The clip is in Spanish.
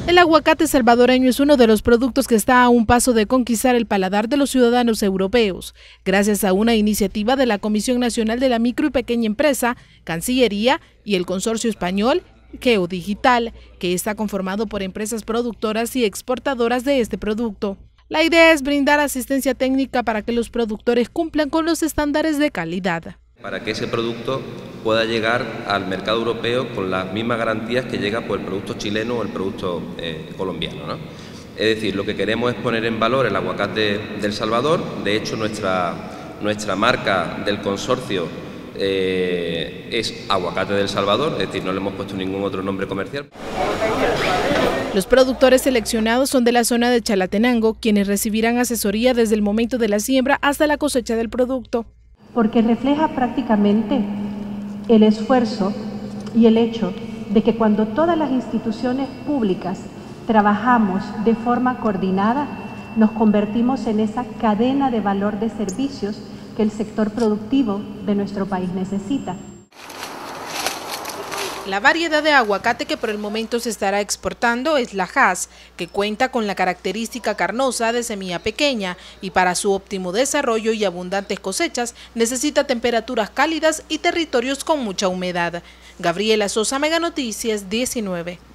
El aguacate salvadoreño es uno de los productos que está a un paso de conquistar el paladar de los ciudadanos europeos, gracias a una iniciativa de la Comisión Nacional de la Micro y Pequeña Empresa, Cancillería y el consorcio español Geodigital, que está conformado por empresas productoras y exportadoras de este producto. La idea es brindar asistencia técnica para que los productores cumplan con los estándares de calidad. Para que ese producto pueda llegar al mercado europeo con las mismas garantías que llega por el producto chileno o el producto colombiano, ¿no? Es decir, lo que queremos es poner en valor el aguacate del Salvador. De hecho, nuestra marca del consorcio es Aguacate del Salvador, es decir, no le hemos puesto ningún otro nombre comercial. Los productores seleccionados son de la zona de Chalatenango, quienes recibirán asesoría desde el momento de la siembra hasta la cosecha del producto. Porque refleja prácticamente el esfuerzo y el hecho de que cuando todas las instituciones públicas trabajamos de forma coordinada, nos convertimos en esa cadena de valor de servicios que el sector productivo de nuestro país necesita. La variedad de aguacate que por el momento se estará exportando es la Hass, que cuenta con la característica carnosa de semilla pequeña y para su óptimo desarrollo y abundantes cosechas necesita temperaturas cálidas y territorios con mucha humedad. Gabriela Sosa, Mega Noticias 19.